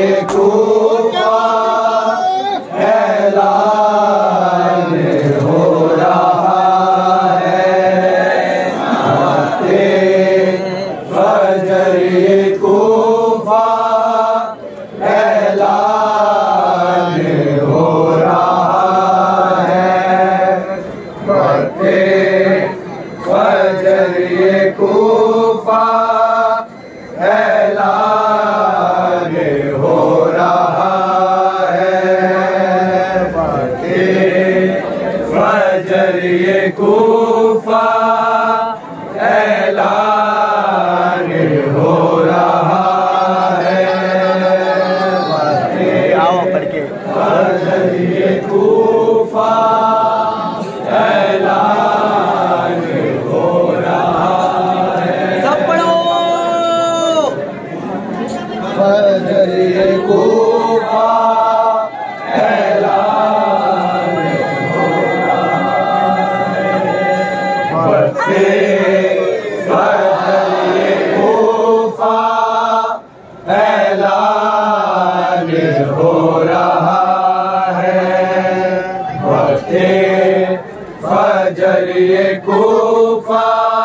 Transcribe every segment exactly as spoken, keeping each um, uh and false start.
कूफा ऐलान हो रहा है। वक्ते फजर ये कूफा ऐलान हो रहा है। वक्ते फजर ये कूफा ऐलान हो रहा है। वक्ते फजर ये कूफा ऐलान हो रहा है। वक्ते आओ पढ़ के फजर ये कूफा ऐलान हो रहा है। सब पढ़ो। फजर ये कूफा ऐलान हो रहा है। वक्ते फजर ये कूफा ऐलान हो रहा है। वक्ते फजर ये कूफा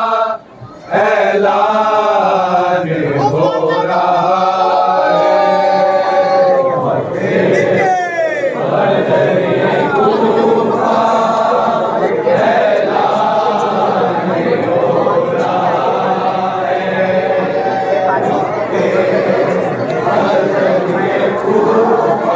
ऐलान हो रहा है। वक्ते फजर ये कूफा ऐलान हो रहा है। फजर ये कूफा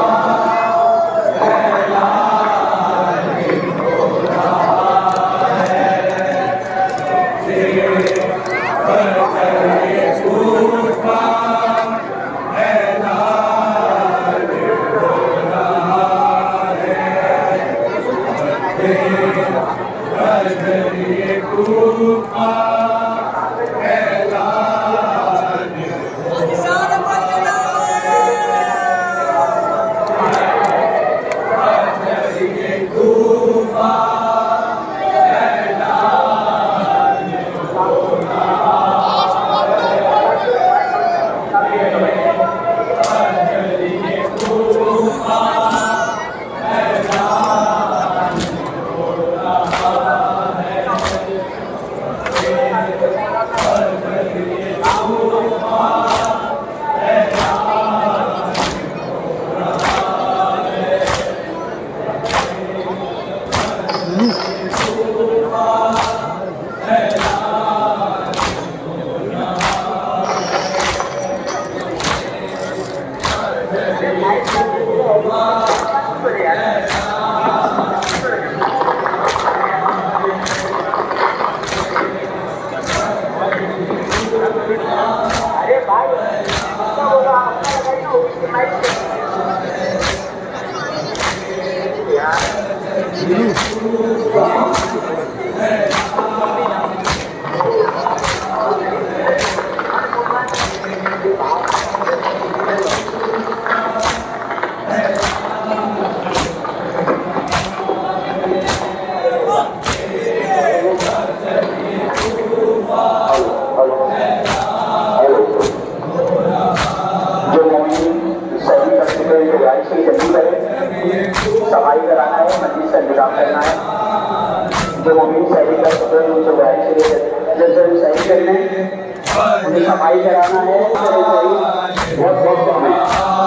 सफाई कराना है, मस्जिद से इंतजाम करना है। जो मोमिन सही कर सकते हैं उनसे गाड़ी से जब जब सही करने उन्हें सफाई कराना है। बहुत बहुत कम है।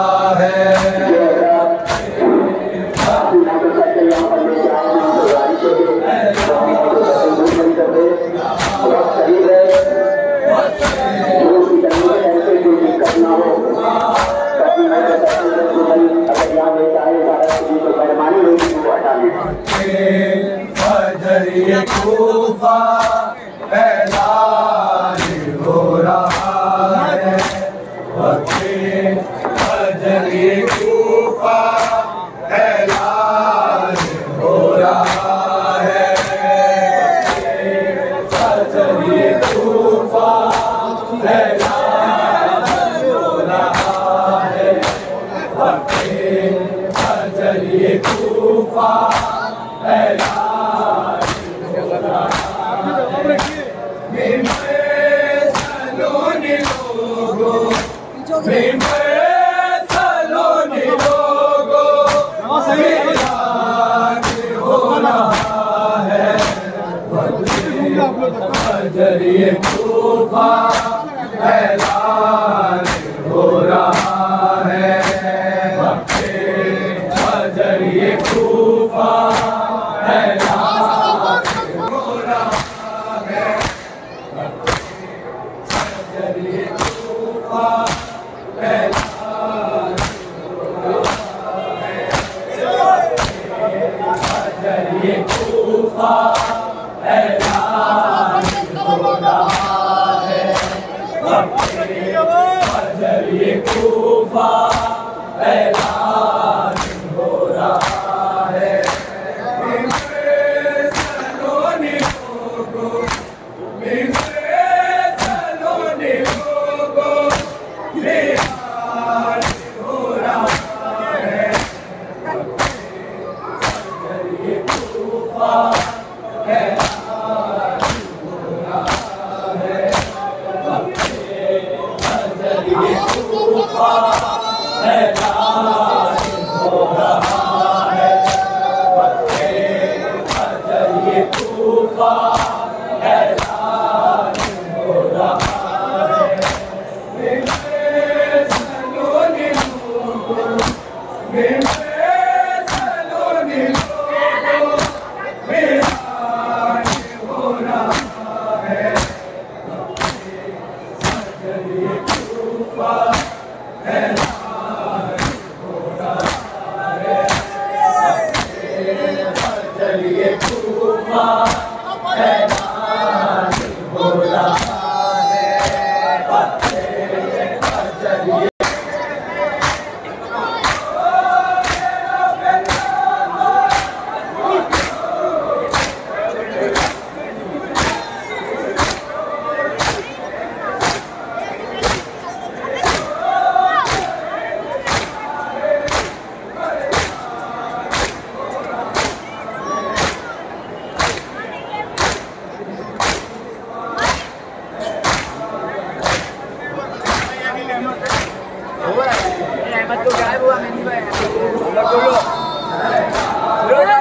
मोटरसाइकिल यहाँ पर ले जाए उनको गाड़ी से दूर नहीं करते। बहुत करीब है जो उसकी करने के टाइम पे कोई दिक्कत ना हो। अगर यहाँ लेता है तो मेहरबानी होगी वो हटा लें। फजर ये कूफा ऐलान हो रहा है। वक्ते फजर ये कूफा ऐलान हो रहा है। फजर ये कूफा ऐलान हो रहा है। वक्ते फजर ये कूफा ऐलान हो रहा है। सलोनी लोगों ये तूफा ऐलान हो रहा है, वक्ते फजर ये तूफा ऐलान हो रहा है, फजर ये तूफा ऐलान हो रहा है, फजर ये तूफा ऐलान हो रहा है, फजर ये तूफा ऐलान हो रहा है। मेरे सलोने लोगो, मेरे सलोने लोगो, ऐलान हो रहा है, फजर ये तूफा ऐलान हो रहा है, फजर ये तूफा ऐलान हो रहा है, फजर ये तूफा ऐलान हो रहा है। मेरे सलोने लोगो, मेरे सलोने लोगो, ऐलान हो रहा है, फजर ये तूफा ऐलान हो रहा है, फजर ये तूफा ऐलान हो रहा है, फजर ये Betul kan buat menu baik. Dulu. Dulu.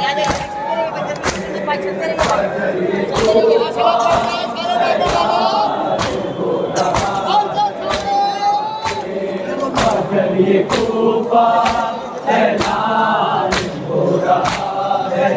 ये कूफा ऐलान हो रहा है।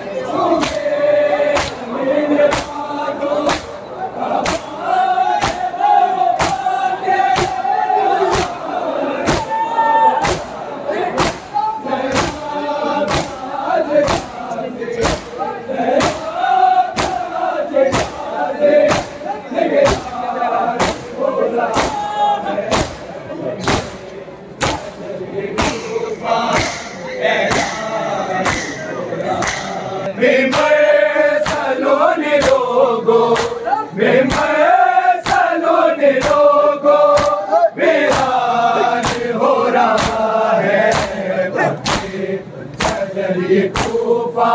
ये कूफा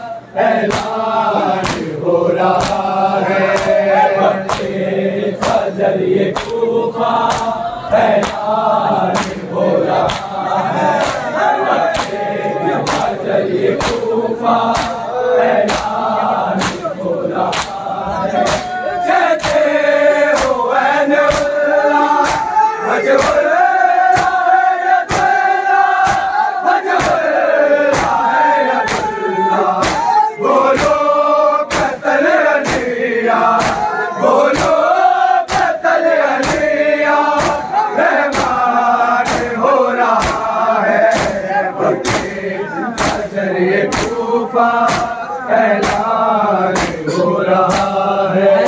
ऐलान हो रहा है। फजर ये कूफा ऐलान हो रहा है। फजर ये कूफा ऐलान हो रहा है। कहते हो ऐनुल्लाह वजहुल्लाह ऐलान हो रहा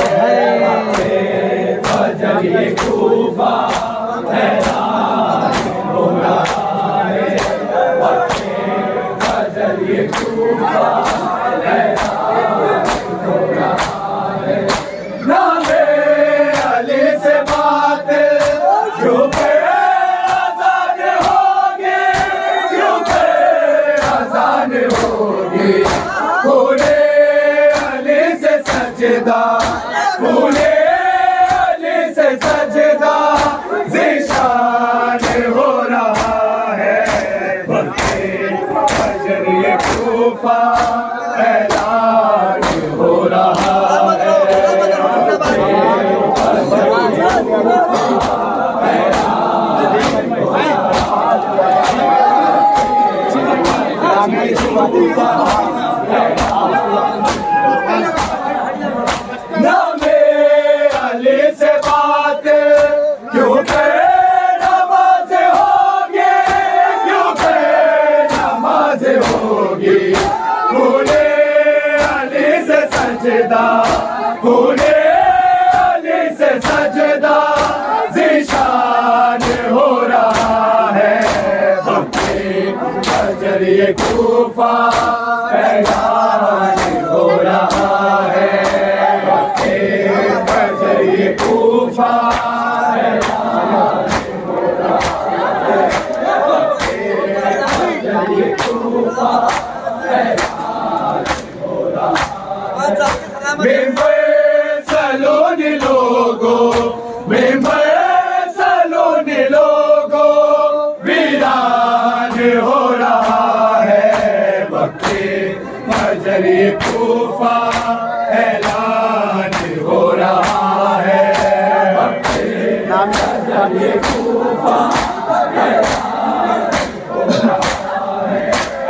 है। फजर ये कूफा ऐलान हो रहा है। फजर ये कूफा ऐलान हो रहा है। नामे अली से बात क्यों पे आजान होगी, क्यों पे आजान होगी। फूले अली से सजदा, फूले अली से सजदा ज़िशान हो रहा है। फजर ये कूफा ऐलान हो रहा है। नामे अली से बात क्यों पे नमाज होगी, क्यों पे नमाज होगी। फूले अली से सजदा, फूले अली से सजदा ज़िशान हो रहा है। फजर ये कूफा ऐलान हो रहा है। फजर ये कूफा ऐलान हो रहा है। फजर ये कूफा ऐलान हो रहा है। मेंबर सलोनी लोगो, मेंबर सलोनी लोगो वीरान हो रहा है। फजर ये कूफा ऐलान हो रहा है। फजर ये कूफा ऐलान हो रहा है।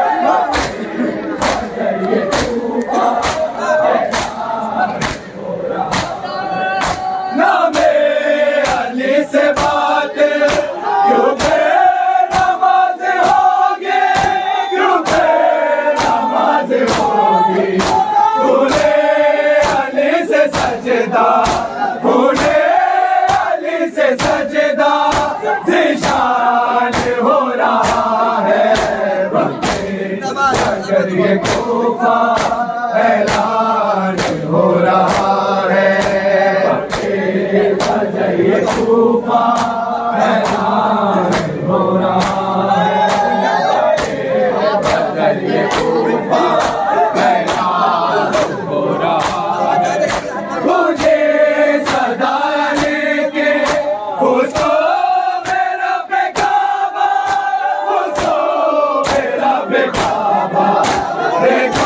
फजर ये कूफा ऐलान हो रहा है। नामे अली से बात क्यों पे नमाज होगी, क्यों पे नमाज होगी। फूले अली से सजदा, फूले अली से सजदा ज़िशान हो रहा है। फजर ये कूफा ऐलान हो रहा है। फजर ये कूफा ऐलान हो रहा है। फजर ये कूफा ऐलान हो रहा है। मुझे सदा लेके उसको मेरा बेकाबा, उसको मेरा बेकाबा देखा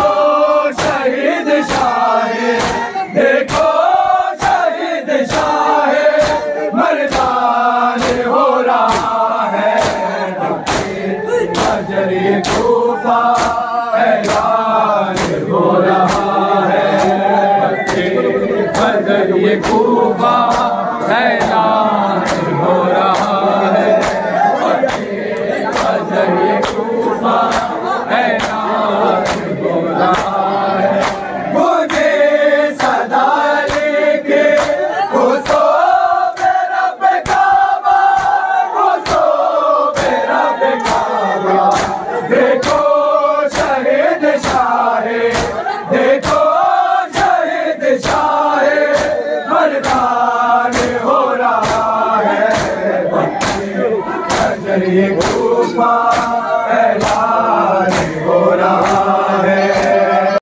हो रहा है, फजर ये कूफा ऐलान हो रहा है, फजर ये कूफा ऐलान हो रहा है। मुझे सदा लेके घुसो मेरा बेकाबा, घुसो मेरा बेकाबा, देखो शहीद शाहे, देखो शहीद शाहे मर्दान हो रहा है, फजर ये कूफा ऐलान